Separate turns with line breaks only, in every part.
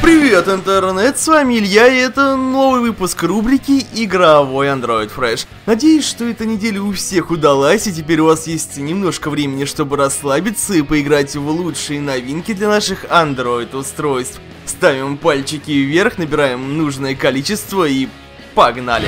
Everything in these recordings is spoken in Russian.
Привет, интернет, с вами Илья, и это новый выпуск рубрики «Игровой Android Fresh». Надеюсь, что эта неделя у всех удалась, и теперь у вас есть немножко времени, чтобы расслабиться и поиграть в лучшие новинки для наших Android устройств. Ставим пальчики вверх, набираем нужное количество и погнали!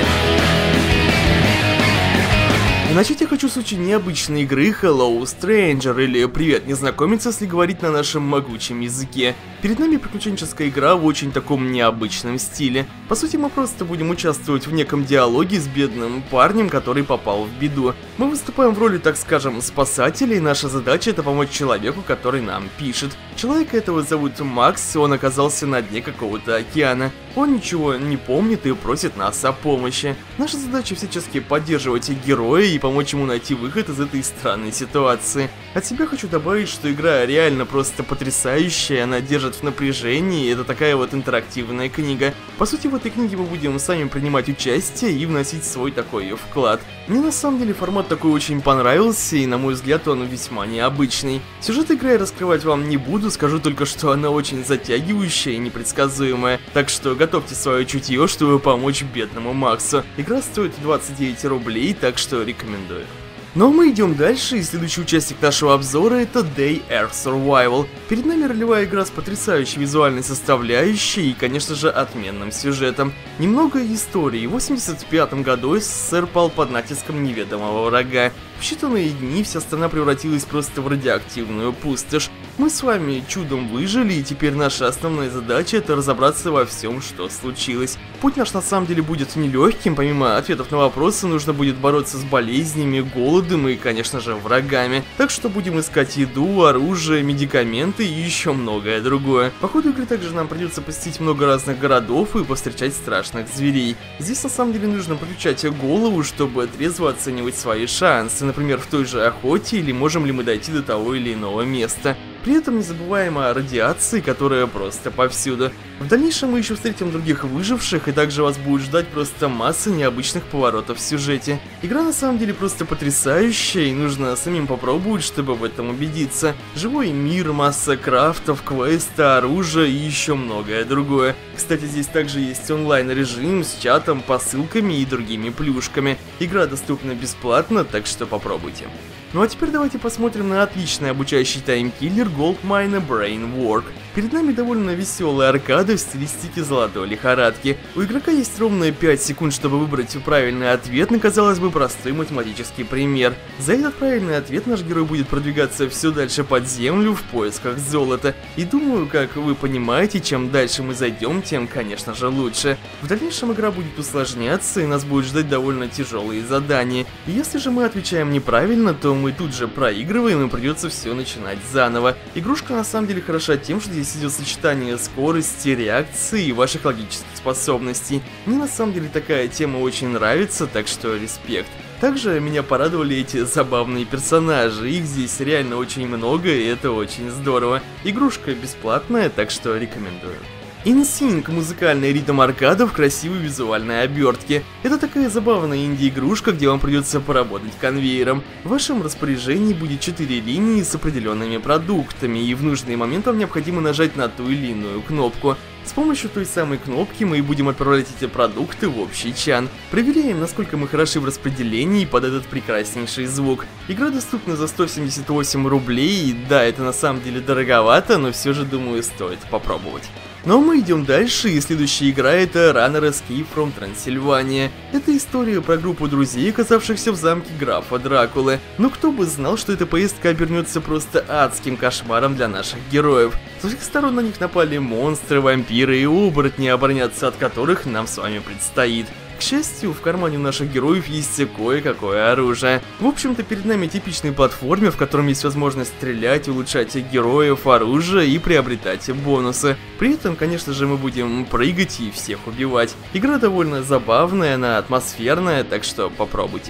Начать я хочу с очень необычной игры Hello Stranger, или «Привет, незнакомец», если говорить на нашем могучем языке. Перед нами приключенческая игра в очень таком необычном стиле. По сути, мы просто будем участвовать в неком диалоге с бедным парнем, который попал в беду. Мы выступаем в роли, так скажем, спасателя, и наша задача — это помочь человеку, который нам пишет. Человека этого зовут Макс, и он оказался на дне какого-то океана. Он ничего не помнит и просит нас о помощи. Наша задача всячески поддерживать героя и помочь ему найти выход из этой странной ситуации. От себя хочу добавить, что игра реально просто потрясающая, она держит в напряжении, это такая вот интерактивная книга. По сути, в этой книге мы будем сами принимать участие и вносить свой такой вклад. Мне на самом деле формат такой очень понравился, и на мой взгляд он весьма необычный. Сюжет игры я раскрывать вам не буду, скажу только, что она очень затягивающая и непредсказуемая, так что готовьте свое чутье, чтобы помочь бедному Максу. Игра стоит 29 рублей, так что рекомендую. Но мы идем дальше, и следующий участник нашего обзора — это Day Earth Survival. Перед нами ролевая игра с потрясающей визуальной составляющей и, конечно же, отменным сюжетом. Немного истории. В 1985 году СССР пал под натиском неведомого врага. В считанные дни вся страна превратилась просто в радиоактивную пустошь. Мы с вами чудом выжили, и теперь наша основная задача — это разобраться во всем, что случилось. Путь наш на самом деле будет нелегким, помимо ответов на вопросы нужно будет бороться с болезнями, голодом и, конечно же, врагами. Так что будем искать еду, оружие, медикаменты и еще многое другое. По ходу игры также нам придется посетить много разных городов и повстречать страшных зверей. Здесь на самом деле нужно подключать голову, чтобы трезво оценивать свои шансы, например, в той же охоте, или можем ли мы дойти до того или иного места. При этом не забываем о радиации, которая просто повсюду. В дальнейшем мы еще встретим других выживших, и также вас будет ждать просто масса необычных поворотов в сюжете. Игра на самом деле просто потрясающая, и нужно самим попробовать, чтобы в этом убедиться. Живой мир, масса крафтов, квесты, оружие и еще многое другое. Кстати, здесь также есть онлайн-режим с чатом, посылками и другими плюшками. Игра доступна бесплатно, так что попробуйте. Ну а теперь давайте посмотрим на отличный обучающий таймкиллер Goldmine Brainwork. Перед нами довольно веселая аркада в стилистике золотой лихорадки. У игрока есть ровно 5 секунд, чтобы выбрать правильный ответ на, казалось бы, простой математический пример. За этот правильный ответ наш герой будет продвигаться все дальше под землю в поисках золота. И думаю, как вы понимаете, чем дальше мы зайдем, тем, конечно же, лучше. В дальнейшем игра будет усложняться, и нас будет ждать довольно тяжелые задания. И если же мы отвечаем неправильно, то мы тут же проигрываем, и придется все начинать заново. Игрушка на самом деле хороша тем, что здесь идет сочетание скорости, реакции и ваших логических способностей. Мне на самом деле такая тема очень нравится, так что респект. Также меня порадовали эти забавные персонажи, их здесь реально очень много, и это очень здорово. Игрушка бесплатная, так что рекомендую. InSync — музыкальный ритм аркада в красивой визуальной обертке. Это такая забавная инди-игрушка, где вам придется поработать конвейером. В вашем распоряжении будет 4 линии с определенными продуктами, и в нужный момент вам необходимо нажать на ту или иную кнопку. С помощью той самой кнопки мы будем отправлять эти продукты в общий чан. Проверяем, насколько мы хороши в распределении под этот прекраснейший звук. Игра доступна за 178 рублей, и да, это на самом деле дороговато, но все же, думаю, стоит попробовать. Но мы идем дальше, и следующая игра — это Runner Escape from Transylvania. Это история про группу друзей, оказавшихся в замке графа Дракулы. Но кто бы знал, что эта поездка обернется просто адским кошмаром для наших героев. Со всех сторон на них напали монстры, вампиры и оборотни, обороняться от которых нам с вами предстоит. К счастью, в кармане у наших героев есть кое-какое оружие. В общем-то, перед нами типичный платформер, в котором есть возможность стрелять, улучшать героев, оружие и приобретать бонусы. При этом, конечно же, мы будем прыгать и всех убивать. Игра довольно забавная, она атмосферная, так что попробуйте.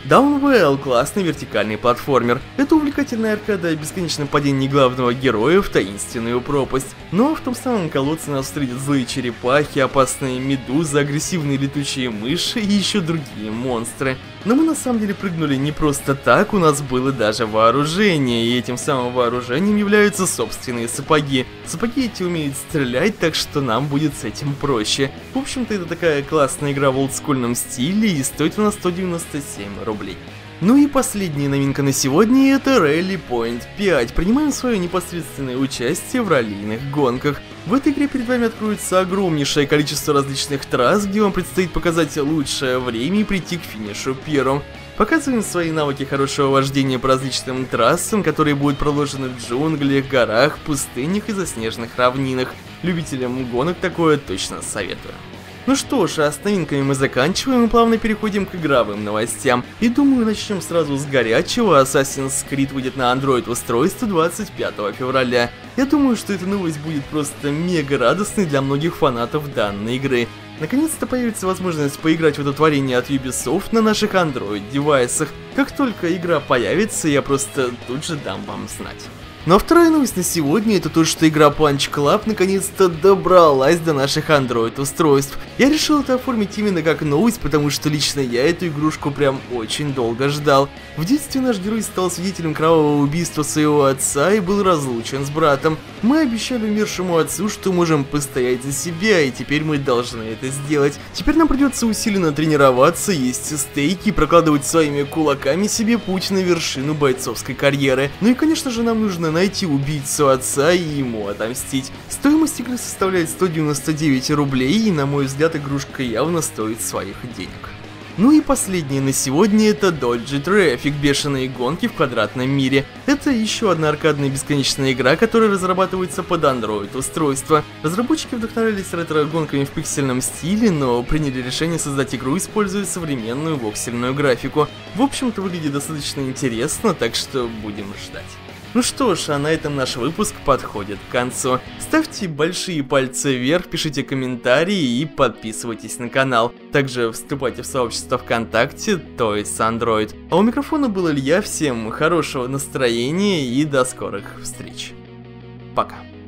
Downwell — классный вертикальный платформер. Это увлекательная аркада о бесконечном падении главного героя в таинственную пропасть. Но в том самом колодце нас встретят злые черепахи, опасные медузы, агрессивные летучие мыши и еще другие монстры. Но мы на самом деле прыгнули не просто так, у нас было даже вооружение, и этим самым вооружением являются собственные сапоги. Сапоги эти умеют стрелять, так что нам будет с этим проще. В общем-то, это такая классная игра в олдскульном стиле, и стоит она 197 рублей. Ну и последняя новинка на сегодня — это Rally Point 5. Принимаем свое непосредственное участие в раллийных гонках. В этой игре перед вами откроется огромнейшее количество различных трасс, где вам предстоит показать лучшее время и прийти к финишу первым. Показываем свои навыки хорошего вождения по различным трассам, которые будут проложены в джунглях, горах, пустынях и заснеженных равнинах. Любителям гонок такое точно советую. Ну что ж, а с новинками мы заканчиваем и плавно переходим к игровым новостям. И думаю, начнем сразу с горячего. Assassin's Creed выйдет на Android устройство 25 февраля. Я думаю, что эта новость будет просто мега радостной для многих фанатов данной игры. Наконец-то появится возможность поиграть в это творение от Ubisoft на наших Android-девайсах. Как только игра появится, я просто тут же дам вам знать. Ну а вторая новость на сегодня — это то, что игра Punch Club наконец-то добралась до наших Android-устройств. Я решил это оформить именно как новость, потому что лично я эту игрушку прям очень долго ждал. В детстве наш герой стал свидетелем кровавого убийства своего отца и был разлучен с братом. Мы обещали умершему отцу, что можем постоять за себя, и теперь мы должны это сделать. Теперь нам придется усиленно тренироваться, есть стейки и прокладывать своими кулаками себе путь на вершину бойцовской карьеры. Ну и конечно же нам нужно найти убийцу отца и ему отомстить. Стоимость игры составляет 199 рублей, и на мой взгляд игрушка явно стоит своих денег. Ну и последнее на сегодня — это Dodge Traffic, бешеные гонки в квадратном мире. Это еще одна аркадная бесконечная игра, которая разрабатывается под Android устройство. Разработчики вдохновлялись ретро-гонками в пиксельном стиле, но приняли решение создать игру, используя современную воксельную графику. В общем-то, выглядит достаточно интересно, так что будем ждать. Ну что ж, а на этом наш выпуск подходит к концу. Ставьте большие пальцы вверх, пишите комментарии и подписывайтесь на канал. Также вступайте в сообщество ВКонтакте Toys Android. А у микрофона был Илья, всем хорошего настроения и до скорых встреч. Пока.